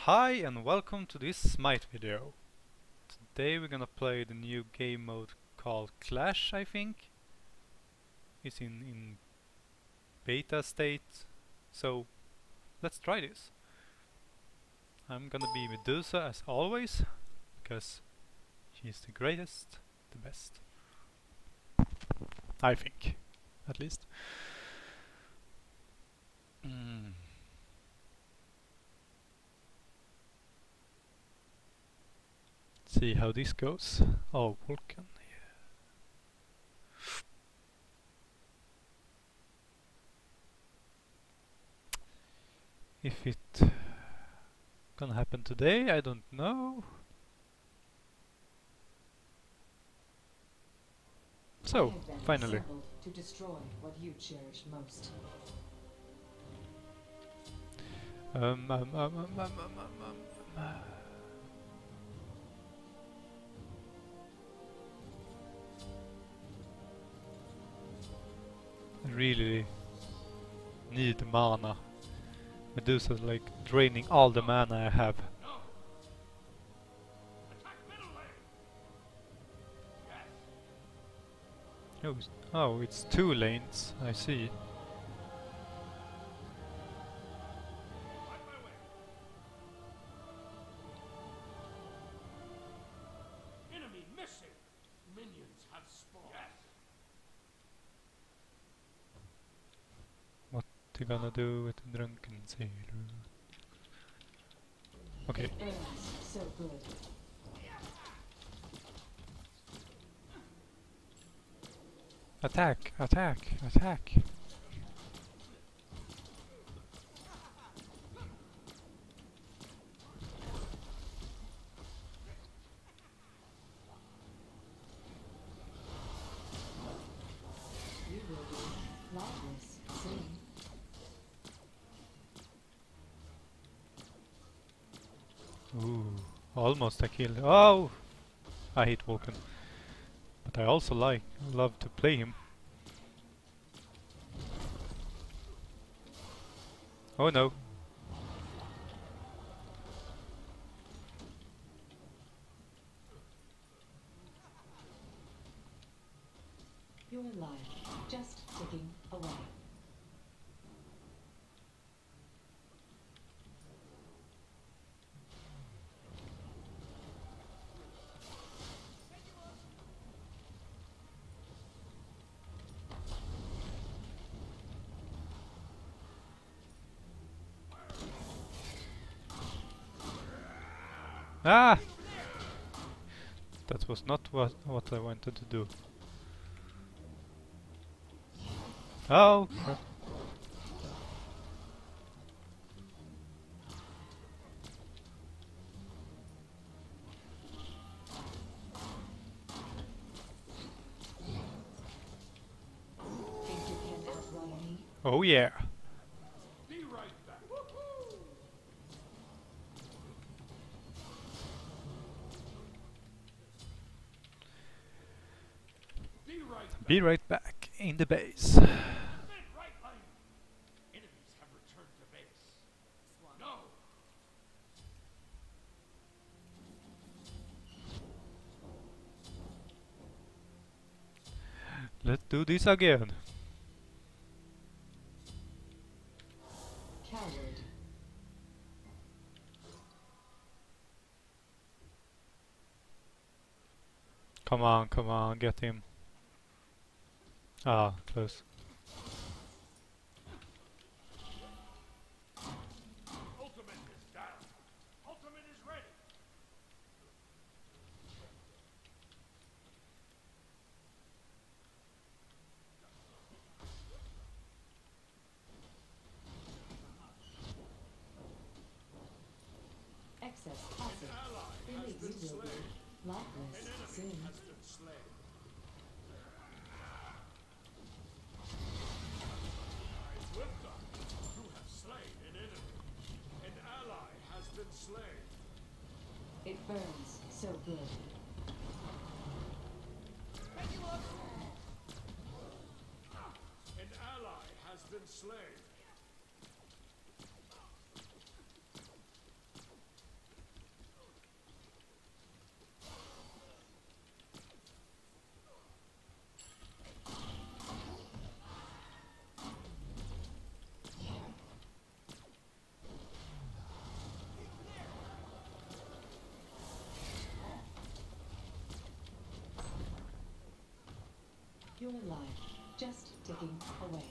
Hi and welcome to this Smite video. Today we're gonna play the new game mode called Clash, I think. It's in beta state, so let's try this. I'm gonna be Medusa as always, because she's the greatest, the best. I think, at least. See how this goes. Oh, Vulcan. If it gonna happen today, I don't know. So, finally. To destroy what you cherish most. I really need mana. Medusa's like draining all the mana I have. Oh, it's two lanes, I see. Enemy missing! Minions have spawned. What you gonna do with the drunken sailor? Okay. So good. Attack! Attack! Attack! You will be lifeless soon. Ooh, almost a kill. Oh! I hate Vulcan. But I also love to play him. Oh no. Your life just ticking away. Ah! That was not what I wanted to do. Oh! Crap. Think you can outrun me? Oh yeah! Be right back. Be right back in the base. Mid right lane. Enemies have returned to base. No. Let's do this again. Coward. Come on, get him. Ah, close. Ultimate is down. Ultimate is ready. Excess passive. Believe you will be lifeless soon. Has been slain. With them, you have slain an enemy. An ally has been slain. It burns so good. An ally has been slain. Still alive, just ticking away.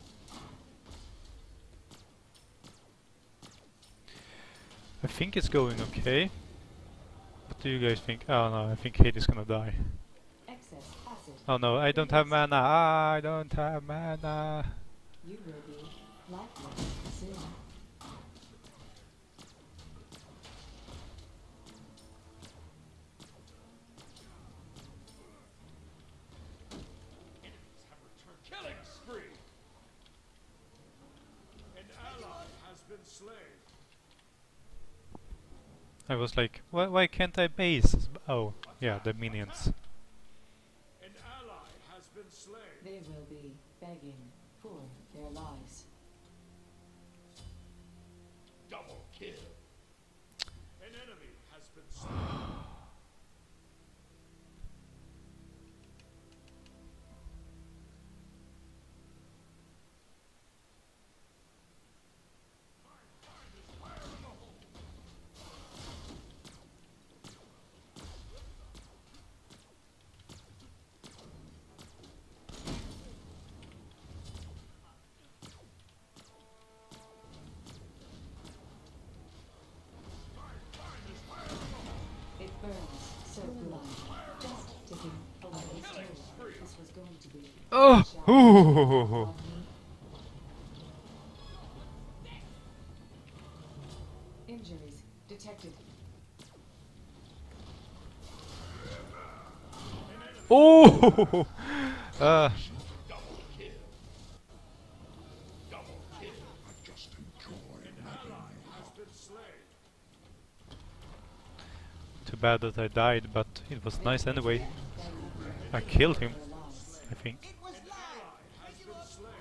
I think it's going okay. What do you guys think? Oh no, I think Katie's gonna die. Excess acid. Oh no, I don't have mana. I don't have mana. You will be lifeless soon. Enemies have returned. Killing spree! An ally has been slain. I was like, why can't I base? Oh, yeah, the minions. An ally has been slain. They will be begging for their lives. Double kill. An enemy has been slain. It burns so good. Just ticking away. This was going to be. Oh! Ooh. Injuries detected. Oh! Double kill. Double kill. I just enjoy an ally has been slain. Too bad that I died, but it was nice anyway. I killed him, I think. An ally has been slain.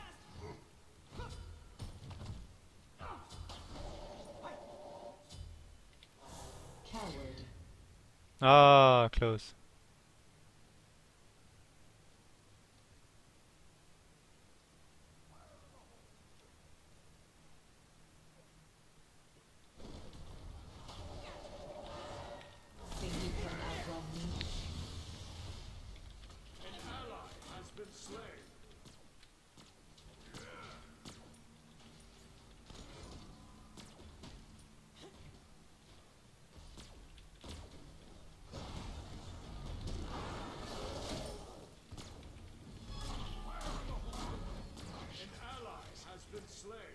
Coward. Ah, close. Think you can outrun me? An ally has been slain. An ally has been slain.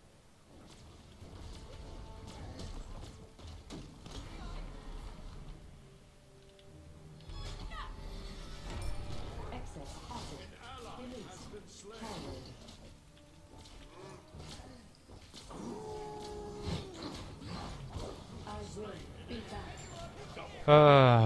Excess acid. An ally has been slain. Coward. I will be back. Ah.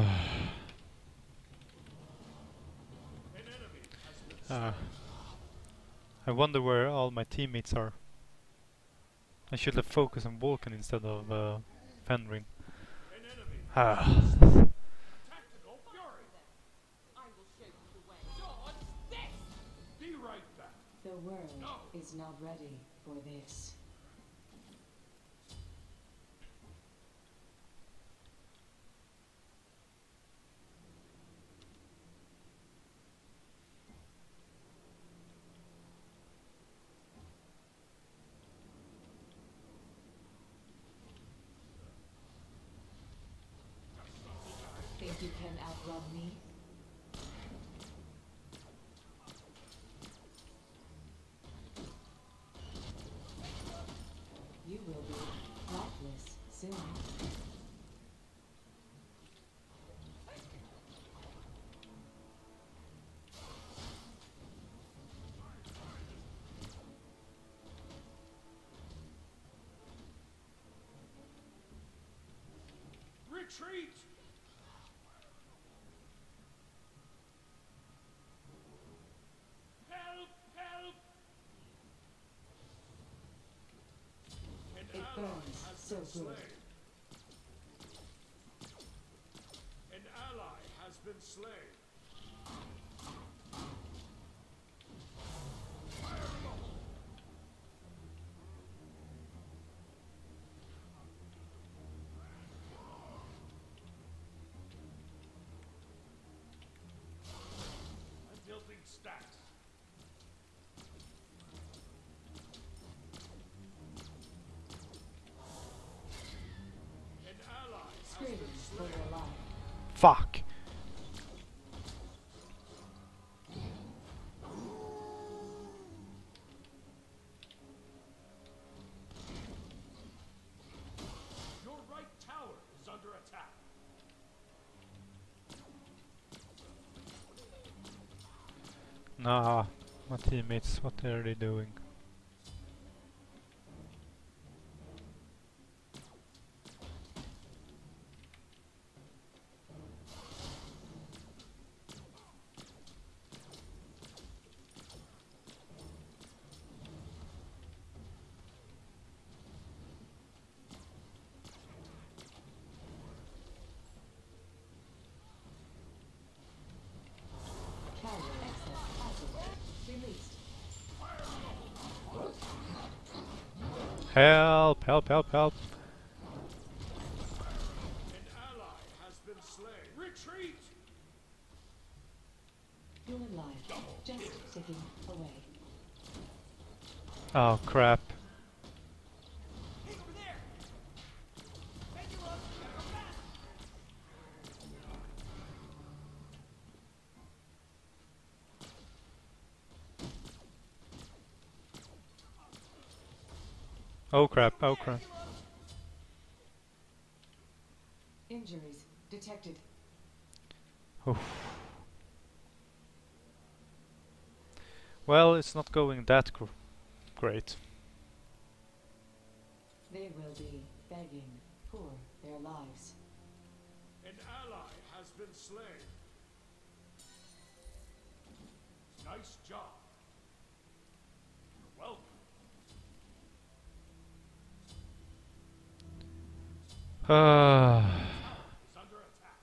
An enemy has been Ah. I wonder where all my teammates are. I should have focused on Vulcan instead of Fenrir. An enemy. Ah. Tactical fury. I will show you the way. Dodge this! Be right back. The world is not ready for this. Think you can outrun me? You will be lifeless soon. Retreat. Help! Help! An It ally burns has so been good. slain. An ally has been slain. I'm building Fuck! Your right tower is under attack. Nah, my teammates, what are they doing? Carrier excess acid. Released. Help! Help! Help! Help! An ally has been slain. Retreat! You're alive. Just ticking away. Oh crap! Hey, over there! Thank you, love. Go fast! Oh crap! Oh crap! Injuries detected. Oof. Well, it's not going that great. They will be begging for their lives. An ally has been slain. Nice job. You're welcome. Is under attack.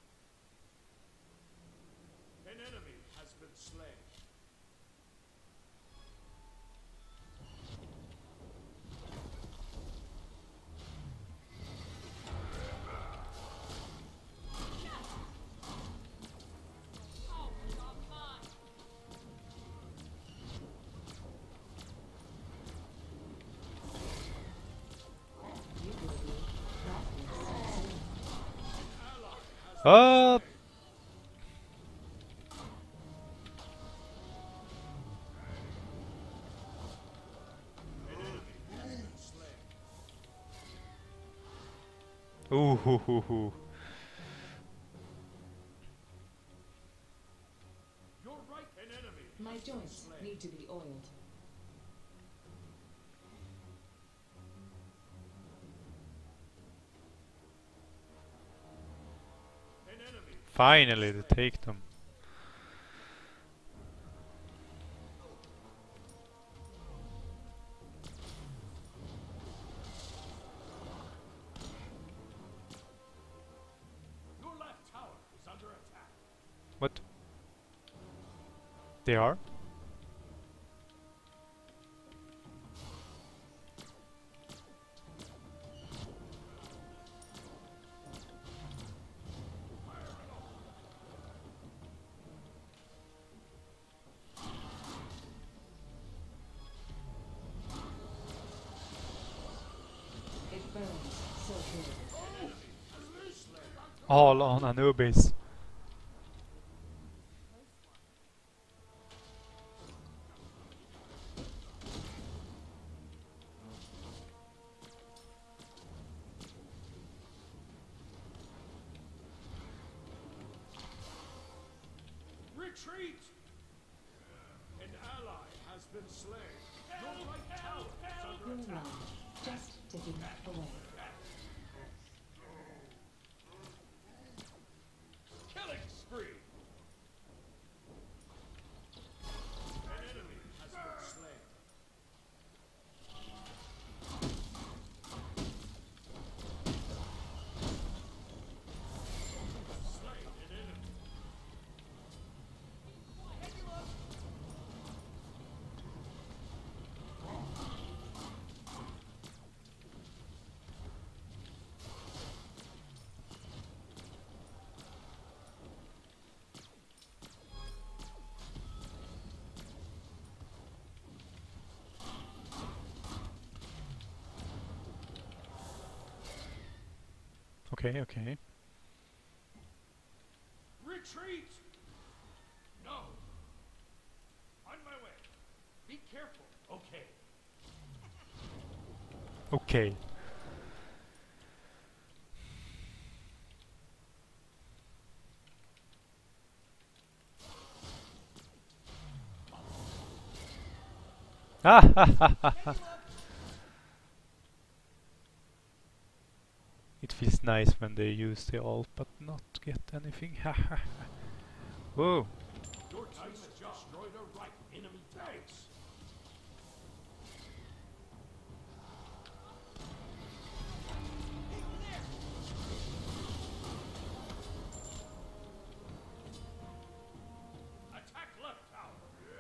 An enemy has been slain. Oh, come on! You will be practiced soon. Ally has Oh! an enemy has been slain. Ooh hoo hoo hoo! Your right, an enemy. My has been joints slain. need to be oiled. An enemy. Finally, they take them. Your left tower is under attack. What? They are? It burns so good. All on Anubis. Retreat! An ally has been slain. Your right tower is under You're attack. alive. Just ticking away. Killing spree. An enemy has been slain. Slain an enemy. Okay, okay. Retreat! No. On my way. Be careful. Okay. Okay. Ah ha ha ha ha. It feels nice when they use the ult but not get anything. Ha ha ha. Whoa. Your team has destroyed a right enemy tanks. Attack left tower.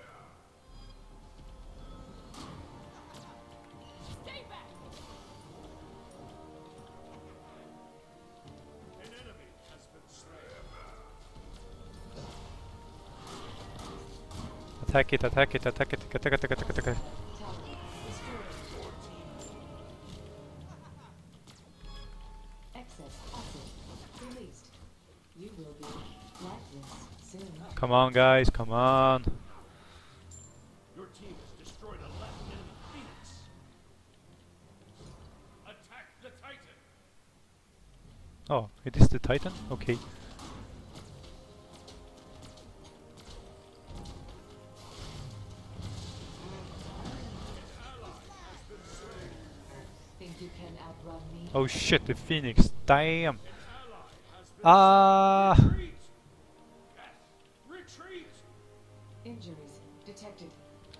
Stay back! An enemy has been slain. Attack it, attack it, attack it, attack it, attack it, attack it. Tower destroyed. Excess acid released. You will be lifeless soon. Come on guys, come on. Your team has destroyed a left enemy phoenix. Attack the Titan. Oh, it is the Titan? Okay. Think you can outrun me? Oh shit, the Phoenix. Damn. An ally has been Ah. Retreat! Yes. Retreat! Injuries detected.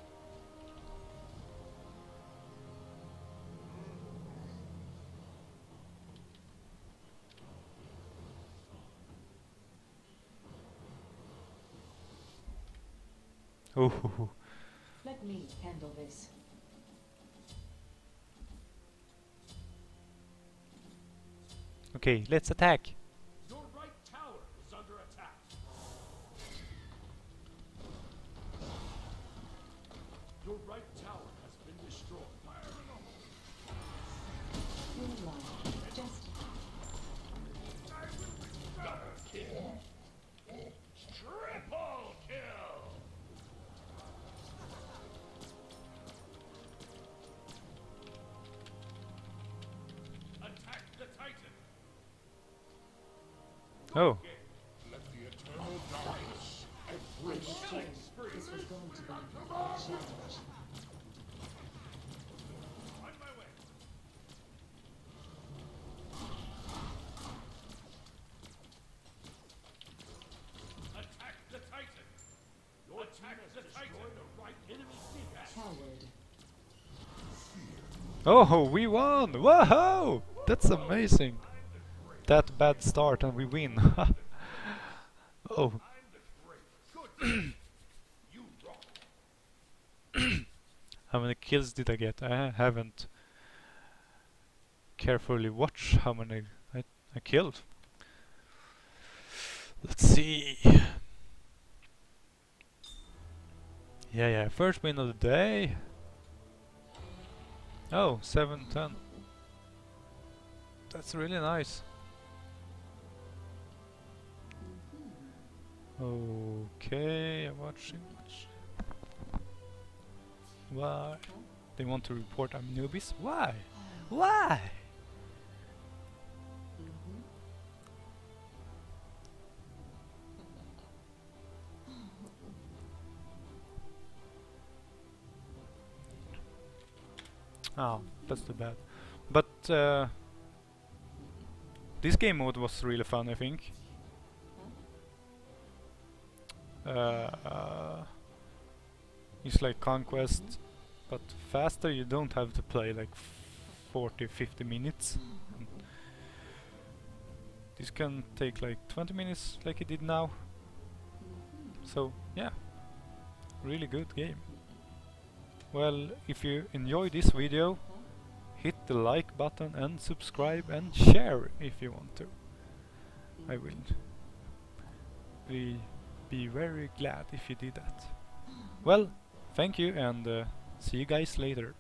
Oh. Let me handle this. Okay, let's attack. Your right tower is under attack. Your right tower has been destroyed. Your line. Just Double kill. Triple kill. Attack the Titan. Oh. Let the eternal darkness embrace understood. spree. This was going to be a challenge. On my way. Attack the Titan. Your attack the Titan. The right enemy phoenix. Coward. Oh, we won! Whoa! That's amazing. That bad start and we win. Oh. I'm the great. Good. You rock. How many kills did I get? I haven't carefully watched how many I killed. Let's see. Yeah, first win of the day. Oh, 7-10. That's really nice. Okay, I'm watching. Why? They want to report I'm newbies? Why? Why? Oh, that's too bad. But this game mode was really fun, I think. It's like Conquest, but faster. You don't have to play like 40-50 minutes. This can take like 20 minutes like it did now. So yeah, really good game. Well, if you enjoyed this video, hit the like button and subscribe and share if you want to. I will be very glad if you did that. Well, thank you and see you guys later.